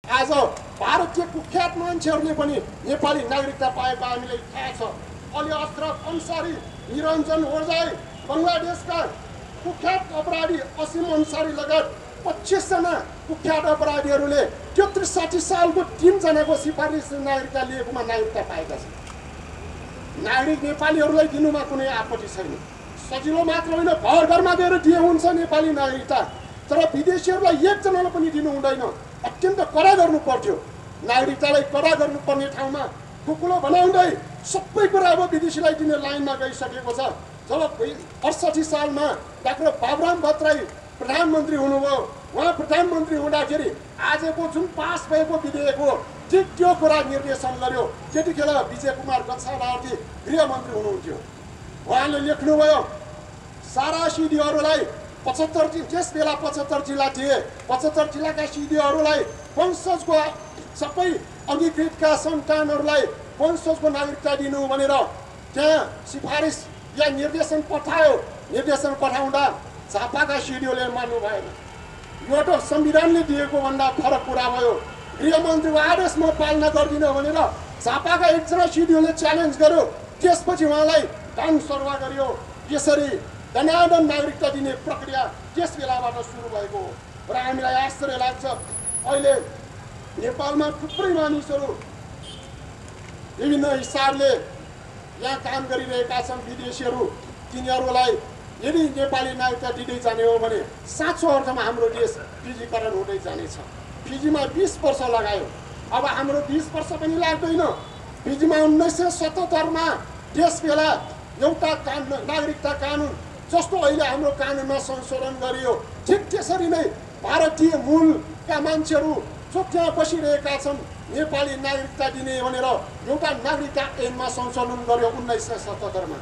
आज भारतीय कुख्यात मान्छेहरूले पनि नेपाली नागरिकता पाएको हामीलाई थाहा छ। अलि अशरफ अन्सारी, निरञ्जन ओझाई, बङ्गलादेशका कुख्यात अपराधी असीम अन्सारी लगायत 25 जना कुख्यात अपराधीहरूले 33-60 सालको 3 जनाको सिफारिस नागरिकता लिएकोमा नागरिकता पाएका छन्। नागरिक नेपालीहरूलाई दिनुमा कुनै आपत्ति छैन। सजिलो मात्र होइन, घर घरमा गएर दिए हुन्छ नेपाली नागरिकता। तर विदेशीहरूलाई एकजनालाई पनि दिनु हुँदैन, अत्यन्त कडा गर्नु पर्थ्यो। नागरिकतालाई कडा गर्नुपर्ने ठाउँमा खुकुलो बनाउँदै सबै कुरा अब विदेशीलाई दिने लाइनमा गइसकेको छ। जब 68 सालमा डाक्टर बाबुराम भट्टराई प्रधानमन्त्री हुनुभयो, उहाँ प्रधानमन्त्री हुँदाखेरि आजको जुन पास भएको विधेयक हो त्यो कुरा निर्देशन गर्यो। त्यतिखेर विजय कुमार गच्छावार्ती गृहमन्त्री हुनुहुन्थ्यो। उहाँले लेख्नुभयो सारा सिडिओहरूलाई 75 त्यस बेला 75 जिल्ला थिए, 75 जिल्लाका सिडिओहरूलाई वंशजको सबै अङ्गीकृतका सन्तानहरूलाई वंशजको नागरिकता दिनु भनेर त्यहाँ सिफारिस या निर्देशन पठायो। निर्देशन पठाउँदा झापाका सिडिओले मान्नु भएन। यो त संविधानले दिएको भन्दा फरक कुरा भयो। गृहमन्त्रीको आदेश म पालना गर्दिनँ भनेर झापाका एकजना सिडिओले च्यालेन्ज गर्यो। त्यसपछि उहाँलाई दान सरुवा गरियो। यसरी दनादन नागरिकता दिने प्रक्रिया त्यस बेलाबाट सुरु भएको हो। र हामीलाई आश्चर्य लाग्छ, अहिले नेपालमा थुप्रै मानिसहरू विभिन्न हिसाबले यहाँ काम गरिरहेका छन्। विदेशीहरू तिनीहरूलाई यदि नेपाली नागरिकता दिँदै जाने हो भने साँचो अर्थमा हाम्रो देश फिजीकरण हुँदै जानेछ। फिजीमा 20 वर्ष लगायो, अब हाम्रो 20 वर्ष पनि लाग्दैन। फिजीमा 1977 त्यस बेला एउटा नागरिकता कानुन जस्तो अहिले हाम्रो कानुनमा संशोधन गरियो, ठिक त्यसरी नै भारतीय मूलका मान्छेहरू जो त्यहाँ बसिरहेका छन् नेपाली नागरिकता दिने भनेर एउटा नागरिकता ऐनमा संशोधन गर्यो 1977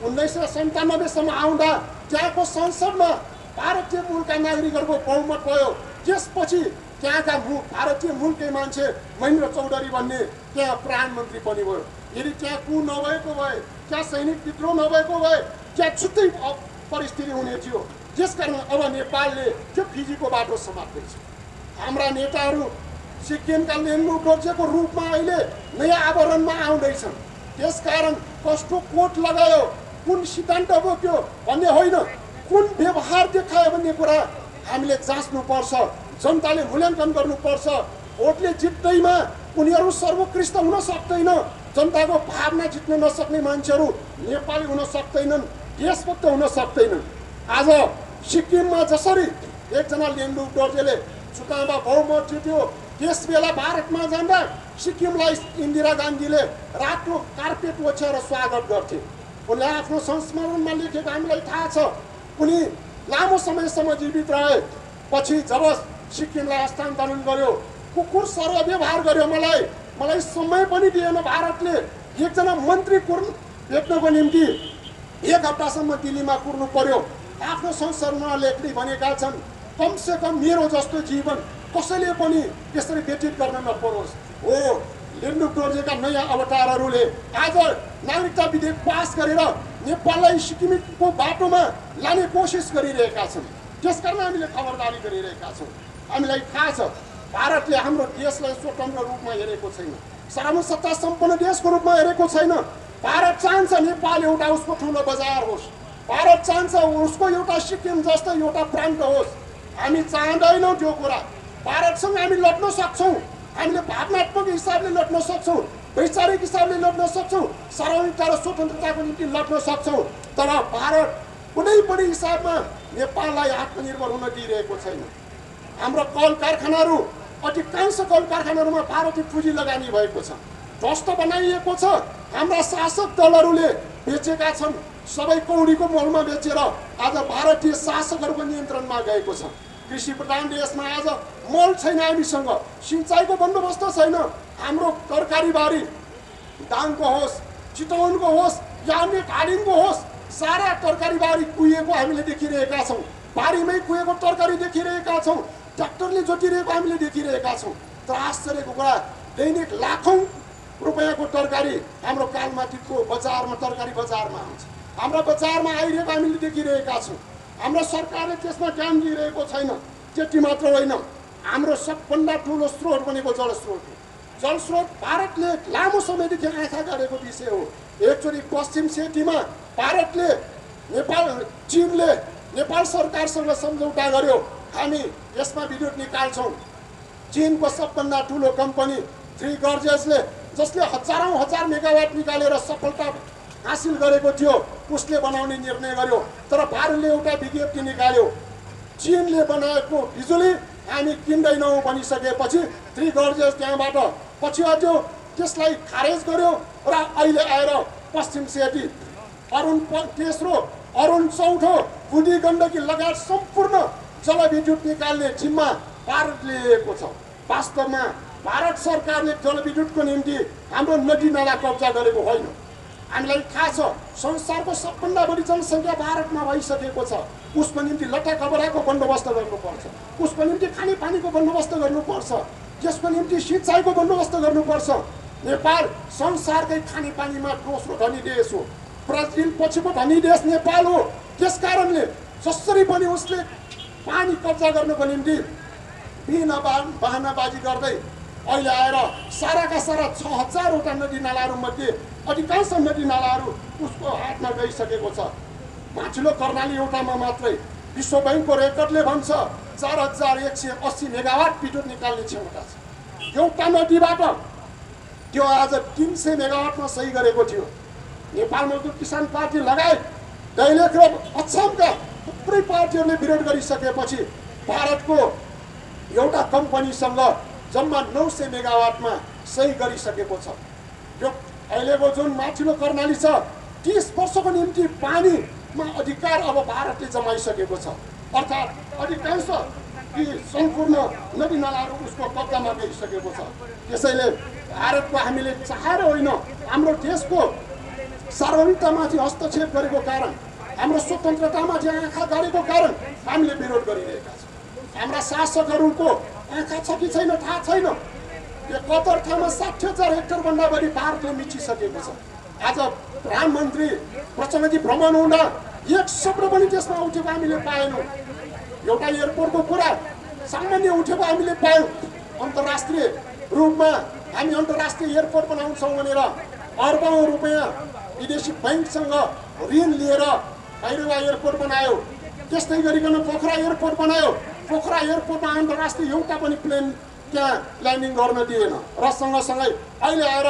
1997 आउँदा त्यहाँको संसदमा भारतीय मूलका नागरिकहरूको बहुमत भयो। त्यसपछि त्यहाँका भारतीय मूलकै मान्छे महेन्द्र चौधरी भन्ने त्यहाँ प्रधानमन्त्री पनि भयो। यदि त्यहाँ कु नभएको भए, त्यहाँ सैनिक विद्रोह नभएको भए त्यहाँ छुट्टै परिस्थिति हुने थियो। त्यसकारण अब नेपालले त्यो फिजीको बाटो समात्दैछ। हाम्रा नेताहरू सिक्किमका लेम्बु डोर्जेको रूपमा अहिले नयाँ आवरणमा आउँदैछन्। त्यसकारण कस्तो कोट लगायो, कुन सिद्धान्त बोक्यो भन्ने होइन, कुन व्यवहार देखायो भन्ने कुरा हामीले जाँच्नुपर्छ। जनताले मूल्याङ्कन गर्नुपर्छ। भोटले जित्दैमा उनीहरू सर्वोत्कृष्ट हुन सक्दैन। जनताको भावना जित्न नसक्ने मान्छेहरू नेपाली हुन सक्दैनन्, देशभक्त हुन सक्दैनन्। आज सिक्किममा जसरी एकजना लेम्बु डोर्जेले चुनावमा बहुमत जित्यो, त्यस बेला भारतमा जाँदा सिक्किमलाई इन्दिरा गान्धीले रातो कार्पेट ओछ्याएर स्वागत गर्थे। उनले आफ्नो संस्मरणमा लेखेको हामीलाई थाहा छ। उनी लामो समयसम्म जीवित रहे। पछि जब सिक्किमलाई हस्तान्तरण गर्यो, कुकुर सर्व व्यवहार गर्यो। मलाई समय पनि दिएन। भारतले एकजना मन्त्री भेट्नको निम्ति 1 हप्तासम्म दिल्लीमा कुर्नु पर्यो। आफ्नो संस्मरणमा लेख्दै भनेका छन्, कमसे कम मेरो जस्तो जीवन कसैले पनि यसरी व्यतीत गर्न नपरोस्। हो, लेम्बु डोर्जेका नयाँ अवतारहरूले आज नागरिकता विधेयक पास गरेर नेपाललाई सिक्किमको बाटोमा लाने कोसिस गरिरहेका छन्। त्यसकारण हामीले खबरदारी गरिरहेका छौँ। हामीलाई थाहा छ भारतले हाम्रो देशलाई स्वतन्त्र रूपमा हेरेको छैन, सार्वसत्ता सम्पन्न देशको रूपमा हेरेको छैन। भारत चाहन्छ नेपाल एउटा उसको ठुलो बजार होस्। भारत चाहन्छ उसको एउटा सिक्किम जस्तो एउटा प्रान्त होस्। हामी चाहँदैनौँ त्यो कुरा। भारतसँग हामी लड्न सक्छौँ, हामीले भावनात्मक हिसाबले लड्न सक्छौँ, वैचारिक हिसाबले लड्न सक्छौँ, सार्वभौमिकता र स्वतन्त्रताको निम्ति लड्न सक्छौँ। तर भारत कुनै पनि हिसाबमा नेपाललाई आत्मनिर्भर हुन दिइरहेको छैन। हाम्रो कल कारखानाहरू, अधिकांश कल कारखानाहरूमा भारतीय पुँजी लगानी भएको छ, ध्वस्त बनाइएको छ। हाम्रा शासक दलहरूले बेचेका छन्, सबै कौडीको मोलमा बेचेर आज भारतीय शासकहरूको नियन्त्रणमा गएको छ। कृषि प्रधान देशमा आज मल छैन, हामीसँग सिँचाइको बन्दोबस्त छैन। हाम्रो तरकारी बारी दाङको होस्, चितवनको होस् या अन्य धादिङको होस्, सारा तरकारी बारी कुहिएको हामीले देखिरहेका छौँ। बारीमै कुहिएको तरकारी देखिरहेका छौँ। ट्र्याक्टरले जोतिरहेको हामीले देखिरहेका छौँ। तर आश्चर्यको कुरा, दैनिक लाखौँ रुपियाँको तरकारी हाम्रो कालमाटीको बजारमा, तरकारी बजारमा आउँछ। हाम्रो बजारमा आइरहेको हामीले देखिरहेका छौँ। हाम्रो सरकारले त्यसमा ध्यान दिइरहेको छैन। त्यति मात्र होइन, हाम्रो सबभन्दा ठुलो स्रोत भनेको जलस्रोत हो। जलस्रोत भारतले लामो समयदेखि आँखा गाडेको विषय हो। एकचोटि पश्चिम सेतीमा भारतले चीनले नेपाल सरकारसँग सम्झौता गर्यो, हामी यसमा विद्युत निकाल्छौँ। चीनको सबभन्दा ठुलो कम्पनी थ्री गॉर्जेसले जसले हजार मेगावाट निकालेर सफलता हासिल गरेको थियो उसले बनाउने निर्णय गर्यो। तर भारतले एउटा विज्ञप्ति निकाल्यो, चीनले बनाएको बिजुली हामी किन्दैनौँ भनिसकेपछि थ्री गॉर्जेस त्यहाँबाट पछि हट्यो, त्यसलाई खारेज गर्यो र अहिले आएर पश्चिम सेती तेस्रो अरुण चौथो बुढी गण्डकी लगायत सम्पूर्ण जलविद्युत निकाल्ने जिम्मा भारतले लिएको छ। वास्तवमा भारत सरकारले जलविद्युतको निम्ति हाम्रो नदी नाला कब्जा गरेको होइन। हामीलाई थाहा छ संसारको सबभन्दा बढी जनसङ्ख्या भारतमा भइसकेको छ। उसको निम्ति लट्टा कपडाको बन्दोबस्त गर्नुपर्छ, उसको निम्ति खानेपानीको बन्दोबस्त गर्नुपर्छ, त्यसको निम्ति सिँचाइको बन्दोबस्त गर्नुपर्छ। नेपाल संसारकै खानेपानीमा दोस्रो धनी देश हो। ब्राजिल पछिको धनी देश नेपाल हो। त्यसकारणले जसरी पनि उसले पानी कब्जा गर्नको निम्ति बिना बहानाबाजी गर्दै अहिले आएर साराका सारा 6000वटा नदी नालाहरूमध्ये अधिकांश नदी नालाहरू उसको हातमा गइसकेको छ। माथिल्लो कर्णाली एउटामा मात्रै विश्व बैंकको रेकर्डले भन्छ 4180 मेगावाट विद्युत निकाल्ने क्षमता छ। एउटा नदीबाट त्यो आज 300 मेगावाटमा सही गरेको थियो। नेपाल मजदुर किसान पार्टी लगायत दैलेख र अछामका थुप्रै पार्टीहरूले विरोध गरिसकेपछि भारतको एउटा कम्पनीसँग जम्मा 900 मेगावाटमा सही गरिसकेको छ। यो अहिलेको जुन माथिल्लो कर्णाली छ 30 वर्षको निम्ति पानीमा अधिकार अब भारतले जमाइसकेको छ। अर्थात् अधिकांश यी सम्पूर्ण नदी नालाहरू उसको कब्जामा गइसकेको छ। त्यसैले भारतको हामीले चाहेर होइन, हाम्रो देशको सार्वभौमिकतामाथि हस्तक्षेप गरेको कारण, हाम्रो स्वतन्त्रतामाथि आँखा गाडेको कारण हामीले विरोध गरिरहेका छौँ। हाम्रा शासकहरूको आँखा छ कि छैन थाहा छैन। यो कतर ठाउँमा 60,000 हेक्टरभन्दा बढी भारतले मिचिसकेको छ। आज प्रधानमन्त्री प्रचण्डजी भ्रमण हुँदा एक शब्द पनि त्यसमा उठेको हामीले पाएनौँ। एउटा एयरपोर्टको कुरा सामान्य उठेको हामीले पायौँ। अन्तर्राष्ट्रिय रूपमा हामी अन्तर्राष्ट्रिय एयरपोर्ट बनाउँछौँ भनेर अर्बौं रुपियाँ विदेशी बैंकसँग ऋण लिएर भैरवा एयरपोर्ट बनायो। त्यस्तै गरिकन पोखरा एयरपोर्ट बनायो। पोखरा एयरपोर्टमा अन्तर्राष्ट्रिय एउटा पनि प्लेन त्यहाँ ल्यान्डिङ गर्न दिएन र सँगसँगै अहिले आएर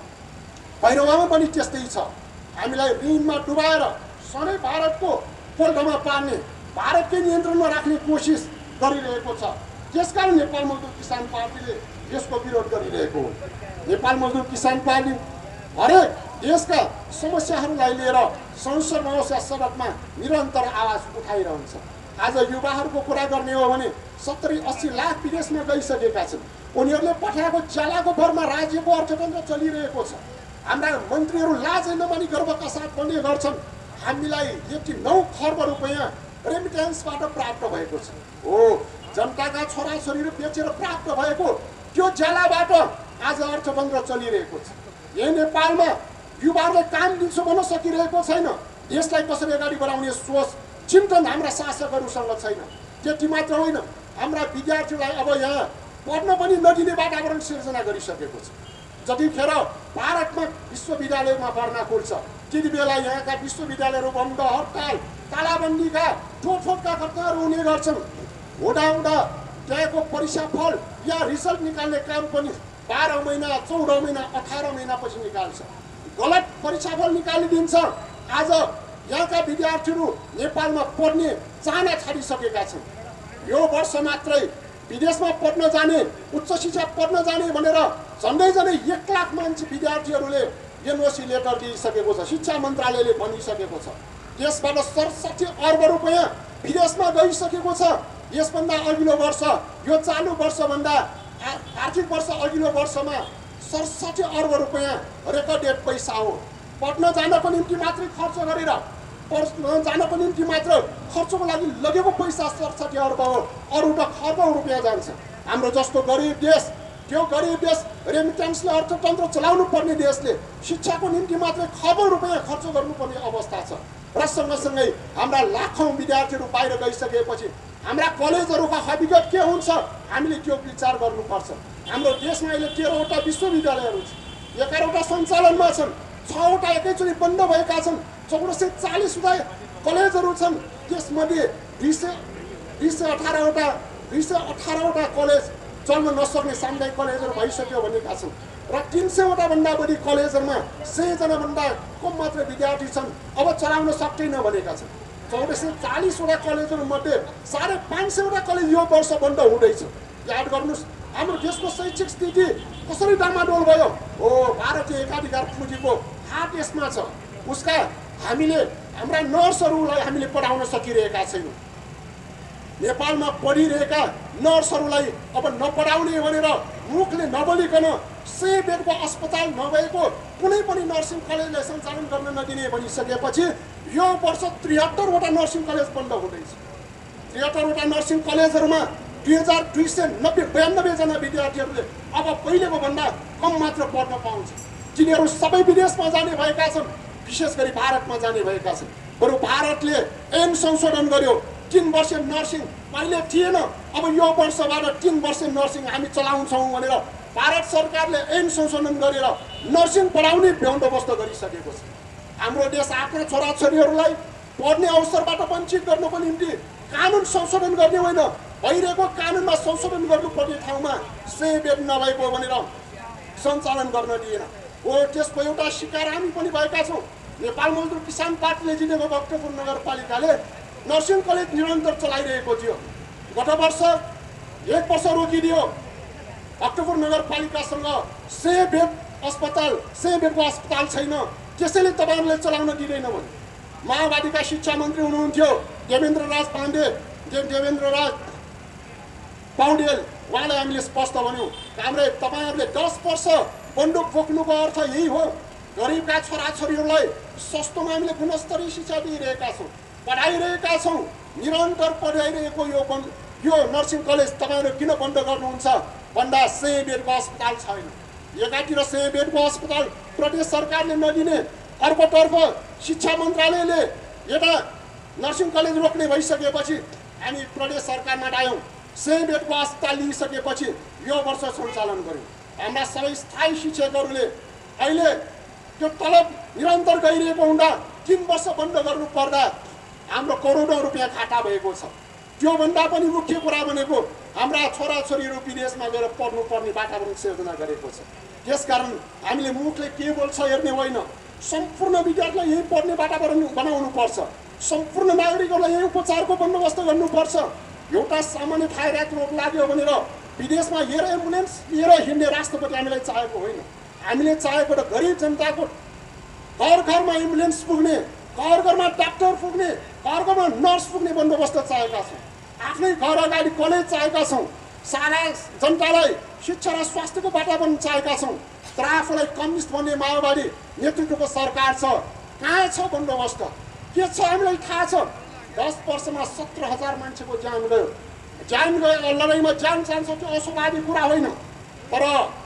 भैरवामा पनि त्यस्तै छ। हामीलाई ऋणमा डुबाएर सधैँ भारतको पोल्टमा पार्ने, भारतकै नियन्त्रणमा राख्ने कोसिस गरिरहेको छ। त्यसकारण नेपाल मजदुर किसान पार्टीले यसको विरोध गरिरहेको हो। नेपाल मजदुर किसान पार्टी हरेक देशका समस्याहरूलाई लिएर संसदमा होस् या सडकमा निरन्तर आवाज उठाइरहन्छ। आज युवाहरूको कुरा गर्ने हो भने 70-80 लाख विदेशमा गइसकेका छन्। उनीहरूले पठाएको च्यालाको भरमा राज्यको अर्थतन्त्र चलिरहेको छ। हाम्रा मन्त्रीहरू लाजै नमानी गर्वका साथ भन्ने गर्छन् हामीलाई यति 9 खर्ब रुपियाँ रेमिटेन्सबाट प्राप्त भएको छ। हो, जनताका छोराछोरीहरू बेचेर प्राप्त भएको त्यो च्यालाबाट आज अर्थतन्त्र चलिरहेको छ। यही नेपालमा युवाहरूले काम दिन्छु भन्न सकिरहेको छैन। देशलाई कसरी अगाडि बढाउने सोच चिन्तन हाम्रा शासकहरूसँग छैन। त्यति मात्र होइन, हाम्रा विद्यार्थीलाई अब यहाँ पढ्न पनि नदिने वातावरण सिर्जना गरिसकेको छ। जतिखेर भारतमा विश्वविद्यालयमा भर्ना खोल्छ त्यति बेला यहाँका विश्वविद्यालयहरू बन्द, हडताल, तालाबन्दीका ठोकठोकका घटनाहरू हुने गर्छन्। हुँदा त्यहाँको परीक्षाफल या रिजल्ट निकाल्ने काम पनि 12 महिना, 14 महिना, 18 महिनापछि निकाल्छ। गलत परीक्षाफल निकालिदिन्छ। आज यहाँका विद्यार्थीहरू नेपालमा पढ्ने चाहना छाडिसकेका छन्। यो वर्ष मात्रै विदेशमा पढ्न जाने, उच्च शिक्षा पढ्न जाने भनेर झन्डै 1 लाख मान्छे विद्यार्थीहरूले एनओसी लेटर दिइसकेको छ। शिक्षा मन्त्रालयले भनिसकेको छ त्यसबाट 67 अर्ब रुपियाँ विदेशमा गइसकेको छ। यसभन्दा अघिल्लो वर्ष, यो चालु वर्षभन्दा आर्थिक वर्ष अघिल्लो वर्षमा 67 अर्ब रुपियाँ रेकर्डेड पैसा हो। पढ्न जानको निम्ति मात्रै खर्च गरेर, पढ्न जानको निम्ति मात्र खर्चको लागि लगेको पैसा 67 अर्ब हो। अरू त खर्बौं रुपियाँ जान्छ। हाम्रो जस्तो गरिब देश, त्यो गरिब देश रेमिटेन्सले अर्थतन्त्र चलाउनु पर्ने देशले शिक्षाको निम्ति मात्रै खर्बौं रुपियाँ खर्च गर्नुपर्ने अवस्था छ। र सँगसँगै हाम्रा लाखौं विद्यार्थीहरू बाहिर गइसकेपछि हाम्रा कलेजहरूका हकीकत के हुन्छ हामीले त्यो विचार गर्नुपर्छ। हाम्रो देशमा अहिले 13वटा विश्वविद्यालयहरू छन्, 11वटा सञ्चालनमा छन्, 6वटा एकैचोटि बन्द भएका छन्, 1440 कलेजहरू छन्। त्यसमध्ये 218वटा कलेज चल्न नसक्ने सामुदायिक कलेजहरू भइसक्यो भनेका छन् र 300वटा भन्दा बढी कलेजहरूमा 100जना भन्दा कम मात्र विद्यार्थी छन्, अब चलाउन सक्दैन भनेका छन्। 1440वटा कलेजहरूमध्ये 550वटा कलेज यो वर्ष बन्द हुँदैछ। याद गर्नुहोस्, हाम्रो देशको शैक्षिक स्थिति कसरी डामाडोल भयो हो, भारतीय एकाधिकार पुँजीको हात यसमा छ। उसका हामीले हाम्रा नर्सहरूलाई हामीले पढाउन सकिरहेका छैनौँ। नेपालमा पढिरहेका नर्सहरूलाई अब नपढाउने भनेर मुखले नबोलिकन 100 बेडको अस्पताल नभएको कुनै पनि नर्सिङ कलेजलाई सञ्चालन गर्न नदिने भनिसकेपछि यो वर्ष 73वटा नर्सिङ कलेज बन्द हुँदैछ। 73वटा नर्सिङ कलेजहरूमा 2292 जना विद्यार्थीहरूले अब पहिलेको भन्दा कम मात्र पढ्न पाउँछ। तिनीहरू सबै विदेशमा जाने भएका छन्, विशेष गरी भारतमा जाने भएका छन्। बरु भारतले ऐन संशोधन गर्यो, 3 वर्ष नर्सिङ पहिले थिएन, अब यो वर्षबाट 3 वर्ष नर्सिङ हामी चलाउँछौँ भनेर भारत सरकारले ऐन संशोधन गरेर नर्सिङ पढाउने बन्दोबस्त गरिसकेको छ। हाम्रो देश आफ्ना छोराछोरीहरूलाई पढ्ने अवसरबाट वञ्चित गर्नको निम्ति कानुन संशोधन गर्ने होइन, भइरहेको कानुनमा संशोधन गर्नुपर्ने ठाउँमा 100 बेड नभएको भनेर सञ्चालन गर्न दिएन हो। त्यसको एउटा शिकार हामी पनि भएका छौँ। नेपाल मजदुर किसान पार्टीले जितेको भक्तपुर नगरपालिकाले नर्सिङ कलेज निरन्तर चलाइरहेको थियो। गत वर्ष 1 वर्ष रोकिदियो। भक्तपुर नगरपालिकासँग 100 बेडको अस्पताल छैन, त्यसैले तपाईँहरूले चलाउन दिँदैन भने। माओवादीका शिक्षा मन्त्री हुनुहुन्थ्यो देवेन्द्र राज पौडेल, उहाँलाई हामीले स्पष्ट भन्यौँ, हाम्रो तपाईँहरूले 10 वर्ष बन्दुक बोक्नुको अर्थ यही हो। गरिबका छोराछोरीहरूलाई सस्तोमा हामीले गुणस्तरीय शिक्षा दिइरहेका छौँ, पढाइरहेका छौँ, निरन्तर पढाइरहेको यो नर्सिङ कलेज तपाईँहरू किन बन्द गर्नुहुन्छ भन्दा 100 बेडको अस्पताल छैन। एकातिर 100 बेडको अस्पताल प्रदेश सरकारले नदिने, अर्कोतर्फ शिक्षा मन्त्रालयले एउटा नर्सिङ कलेज रोक्ने भइसकेपछि हामी प्रदेश सरकारमा आयौँ। 100 बेडको अस्पताल लिइसकेपछि यो वर्ष सञ्चालन गऱ्यौँ। हाम्रा सबै स्थायी शिक्षकहरूले अहिले त्यो तलब निरन्तर गइरहेको हुँदा 3 वर्ष बन्द गर्नु पर्दा हाम्रो करोडौँ रुपियाँ घाटा भएको छ। त्योभन्दा पनि मुख्य कुरा भनेको हाम्रा छोराछोरीहरू विदेशमा गएर पढ्नुपर्ने वातावरण सिर्जना गरेको छ। त्यसकारण हामीले मुखले के बोल्छ हेर्ने होइन, सम्पूर्ण विद्यार्थीलाई यही पढ्ने वातावरण बनाउनुपर्छ, सम्पूर्ण नागरिकहरूलाई यही उपचारको बन्दोबस्त गर्नुपर्छ। एउटा सामान्य थाइराइड रोग लाग्यो भनेर विदेशमा हेर एम्बुलेन्स लिएर हिँड्ने राष्ट्रपति हामीलाई चाहेको होइन। हामीले चाहेको त गरिब जनताको घर घरमा एम्बुलेन्स पुग्ने, घर घरमा डाक्टर पुग्ने, घर घरमा नर्स पुग्ने बन्दोबस्त चाहेका छौँ। आफ्नै घर अगाडि कलेज चाहेका छौँ। सारा जनतालाई शिक्षा र स्वास्थ्यको वातावरण चाहेका छौँ। तर आफूलाई कम्युनिस्ट भन्ने माओवादी नेतृत्वको सरकार छ, कहाँ छ बन्दोबस्त, के छ हामीलाई थाहा छ। 10 वर्षमा 17,000 मान्छेको ज्यान गयो। लडाइँमा ज्यान जान्छ त्यो अशोभवादी कुरा होइन, तर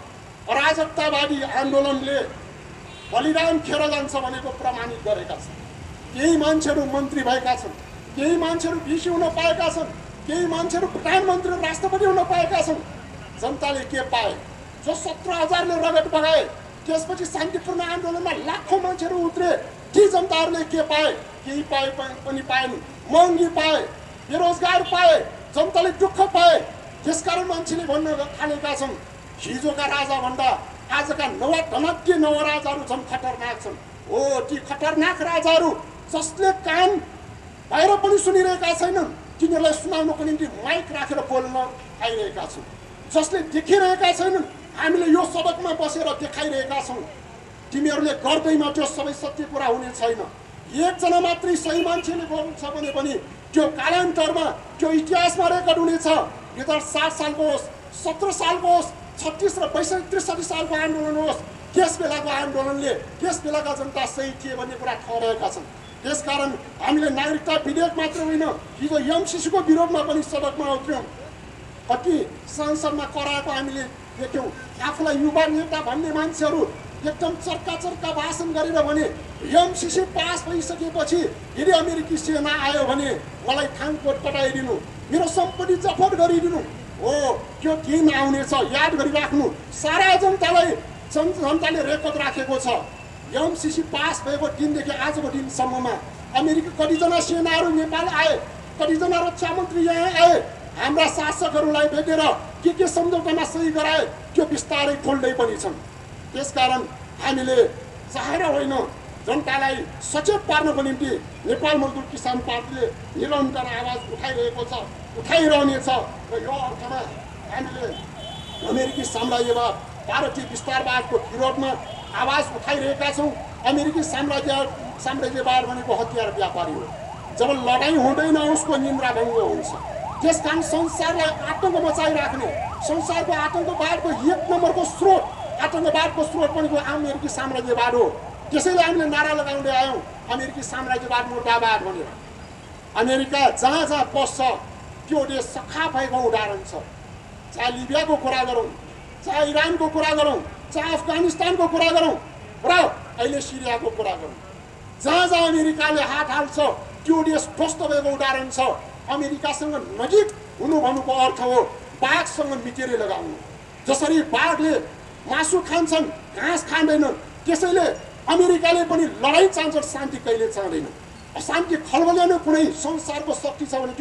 अराजकतावादी आन्दोलनले बलिदान खेर जान्छ भनेको प्रमाणित गरेका छन्। केही मान्छेहरू मन्त्री भएका छन्, केही मान्छेहरू भिसी हुन पाएका छन्, केही मान्छेहरू प्रधानमन्त्री राष्ट्रपति हुन पाएका छन्। जनताले के पाए? जो 17,000ले रगत बगाए, त्यसपछि शान्तिपूर्ण आन्दोलनमा लाखौँ मान्छेहरू उत्रे, ती जनताहरूले के पाए? केही पनि पाएन। महँगी पाए, बेरोजगार पाए, जनताले दुःख पाए। त्यसकारण मान्छेले भन्न थालेका छन् हिजोका राजाभन्दा आजका धनज्ञ नवराजाहरू झन् खतरनाक छन्। हो, ती खतरनाक राजाहरू जसले कान बाहिर पनि सुनिरहेका छैनन्, तिनीहरूलाई सुनाउनको निम्ति माइक राखेर बोल्न आइरहेका छन्। जसले देखिरहेका छैनन्, हामीले यो सडकमा बसेर देखाइरहेका छौँ। तिमीहरूले गर्दैमा त्यो सबै सत्य कुरा हुने छैन। एकजना मात्रै सही मान्छेले बोल्छ भने पनि त्यो कालान्तरमा त्यो इतिहासमा रेकर्ड हुनेछ। 2007 सालको होस्, 17 सालको होस्, 36 र 63 सालको आन्दोलन होस्, त्यस बेलाको आन्दोलनले त्यस बेलाका जनता सही थिए भन्ने कुरा ठहरेका छन्। त्यसकारण हामीले नागरिकता विधेयक मात्र होइन, हिजो एमसिसीको विरोधमा पनि सडकमा उत्र्यौँ। कति संसदमा कराएको हामीले देख्यौँ। आफूलाई युवा नेता भन्ने मान्छेहरू एकदम चर्का भाषण गरेर भने एमसीसी पास भइसकेपछि यदि अमेरिकी सेना आयो भने मलाई थाङकोट पठाइदिनु, मेरो सम्पत्ति जफत गरिदिनु हो। त्यो दिन आउनेछ, याद गरिराख्नु। सारा जनताले रेकर्ड राखेको छ। एमसीसी पास भएको दिनदेखि आजको दिनसम्ममा अमेरिकी कतिजना सेनाहरू नेपाल आए, कतिजना रक्षा मन्त्री यहाँ आए, हाम्रा शासकहरूलाई भेटेर के सम्झौतामा सही गराए, त्यो बिस्तारै खोल्दै पनि छन्। त्यसकारण हामीले चाहेर होइन, जनतालाई सचेत पार्नको निम्ति नेपाल मजदुर किसान पार्टीले निरन्तर आवाज उठाइरहेको छ, उठाइरहनेछ। र यो अर्थमा हामीले अमेरिकी साम्राज्यवाद, भारतीय विस्तारवादको विरोधमा आवाज उठाइरहेका छौँ। अमेरिकी साम्राज्यवाद भनेको हतियार व्यापारी हो। जब लडाइँ हुँदैन उसको निन्द्रा भङ्ग हुन्छ। त्यसकारण संसारलाई आतङ्क मचाइराख्ने, संसारको आतङ्कवादको एक नम्बरको स्रोत, आतङ्कवादको स्रोत भनेको अमेरिकी साम्राज्यवाद हो। त्यसैले हामीले नारा लगाउँदै आयौँ अमेरिकी साम्राज्यवाद मुर्दाबाद भनेर। अमेरिका जहाँ जहाँ पस्छ त्यो देश सखा भएको उदाहरण छ। चाहे लिबियाको कुरा गरौँ, चाहे इरानको कुरा गरौँ, चाहे अफगानिस्तानको कुरा गरौँ र अहिले सिरियाको कुरा गरौँ, जहाँ जहाँ अमेरिकाले हात हाल्छ त्यो देश ध्वस्त भएको उदाहरण छ। अमेरिकासँग नजिक हुनु भन्नुको अर्थ हो बाघसँग मिटेरै लगाउनु। जसरी बाघले मासु खान्छन्, घाँस खाँदैनन्, त्यसैले अमेरिकाले पनि लडाइँ चाहन्छ, शान्ति कहिले चाहँदैन। अशान्ति खलबल्याउने कुनै संसारको शक्ति छ भने त्यो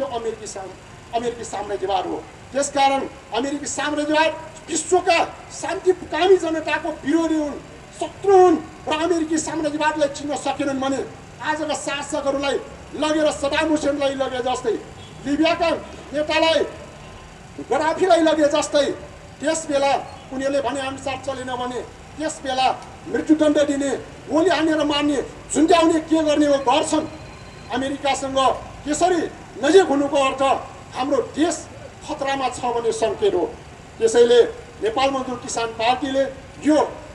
अमेरिकी साम्राज्यवाद हो। त्यसकारण अमेरिकी साम्राज्यवाद विश्वका शान्तिकामी जनताको विरोधी हुन्, शत्रु हुन् र अमेरिकी साम्राज्यवादलाई चिन्न सकेनन् भने आजका शासकहरूलाई लगेर सदाम हुसेनलाई लगे जस्तै, लिबियाका नेतालाई गडाफीलाई लगे जस्तै, त्यस बेला उनीहरूले भने अनुसार चलेन भने त्यस बेला मृत्युदण्ड दिने, गोली हानेर मार्ने, झुन्ड्याउने के गर्ने हो गर्छन्। अमेरिकासँग त्यसरी नजिक हुनुको अर्थ हाम्रो देश खतरामा छ भन्ने सङ्केत हो। त्यसैले नेपाल मजदुर किसान पार्टीले यो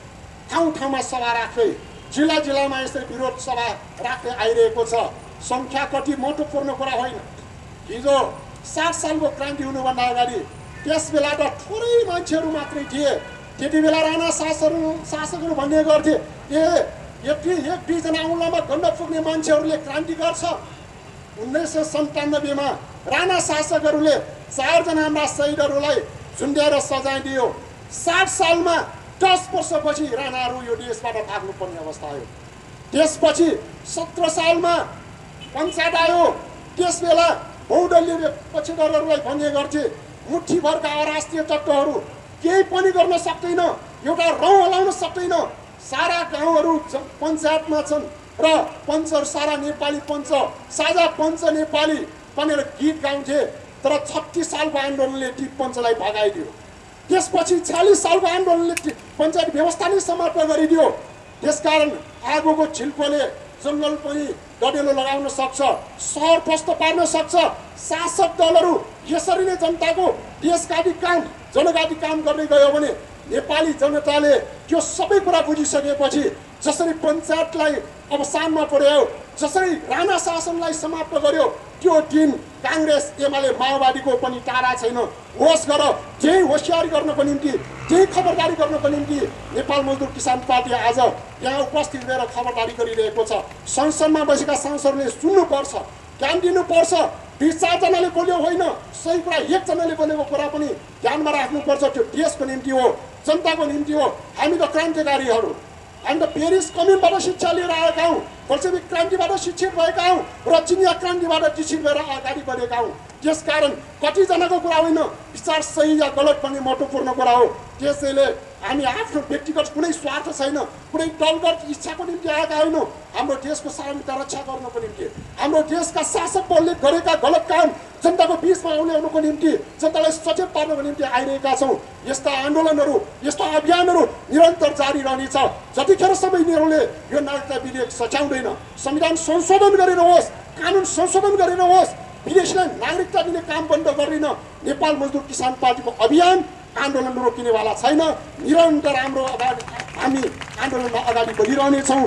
ठाउँ सभा राख्दै, जिल्ला जिल्लामा यसरी विरोध सभा राख्दै आइरहेको छ। सङ्ख्या कति महत्त्वपूर्ण कुरा होइन। हिजो 60 सालको क्रान्ति हुनुभन्दा अगाडि त्यस बेला त थोरै मान्छेहरू मात्रै थिए। त्यति बेला राणा शासकहरू भन्ने गर्थे एक दुईजना औँलामा गण्ड पुग्ने मान्छेहरूले क्रान्ति गर्छ। 1997 मा राणा शासकहरूले 4 जना हाम्रा शहीदहरूलाई झुन्ड्याएर सजाय दियो। 60 सालमा 10 वर्षपछि राणाहरू यो देशबाट भाग्नुपर्ने अवस्था आयो। त्यसपछि 17 सालमा पञ्चायत आयो। त्यस बेला बहुदलीय पक्षधरहरूलाई भन्ने गर्थे मुठीभरका अराष्ट्रिय तत्त्वहरू केही पनि गर्न सक्दैन, एउटा रौँ हलाउन सक्दैन। सारा गाउँहरू पञ्चायतमा छन् र पञ्चहरू सारा नेपाली पञ्च, साझा पञ्च नेपाली भनेर गीत गाउँथे। तर 36 सालको आन्दोलनले ती पञ्चलाई भगाइदियो। त्यसपछि 46 सालको आन्दोलनले पञ्चायत व्यवस्था नै समाप्त गरिदियो। त्यसकारण आगोको छिल्कोले जङ्गल पनि डडेलो लगाउन सक्छ, सहर ध्वस्त पार्न सक्छ। शासक दलहरू यसरी नै जनताको देशघाती काम, जनघाती काम गर्दै गयो भने नेपाली जनताले त्यो सबै कुरा बुझिसकेपछि जसरी पञ्चायतलाई अवसानमा पुर्यायो, जसरी राणा शासनलाई समाप्त गर्यो, त्यो दिन काङ्ग्रेस एमाले माओवादीको पनि टाढा छैन। होस गर, त्यही होसियारी गर्नको निम्ति, त्यही खबरदारी गर्नको निम्ति नेपाल मजदुर किसान पार्टी आज यहाँ उपस्थित भएर खबरदारी गरिरहेको छ। संसदमा बसेका सांसदहरूले सुन्नुपर्छ, ध्यान दिनुपर्छ। 2-4 जनाले बोल्यो होइन, सही कुरा 1 जनाले बोलेको कुरा पनि ध्यानमा राख्नुपर्छ। त्यो देशको निम्ति हो, जनताको निम्ति हो। हामी त क्रान्तिकारीहरू, हामी त पेरिस कम्युनबाट शिक्षा लिएर आएका हौँ, बोल्सेविक क्रान्तिबाट शिक्षित भएका हौँ र चिनिया क्रान्तिबाट शिक्षित भएर अगाडि बढेका हौँ। त्यसकारण कतिजनाको कुरा होइन, विचार सही या गलत भन्ने महत्त्वपूर्ण कुरा हो। त्यसैले हामी आफ्नो व्यक्तिगत कुनै स्वार्थ छैन, कुनै दलगत इच्छाको निम्ति आएका होइनौँ। हाम्रो देशको सार्वभौमिकता रक्षा गर्नको निम्ति, हाम्रो देशका शासकहरूले गरेका गलत काम जनताको बिचमा ल्याउनको निम्ति, जनतालाई सचेत पार्नको निम्ति आइरहेका छौँ। यस्ता आन्दोलनहरू, यस्ता अभियानहरू निरन्तर जारी रहनेछ। जतिखेरसम्म यिनीहरूले यो नागरिकता विधेयक सच्याउँदैन, संविधान संशोधन गरेर होस्, कानुन संशोधन गरेर होस्, विदेशीलाई नागरिकता दिने काम बन्द गर्दैन, नेपाल मजदुर किसान पार्टीको अभियान आन्दोलन रोकिनेवाला छैन। निरन्तर हामी आन्दोलनमा अगाडि बढिरहनेछौँ।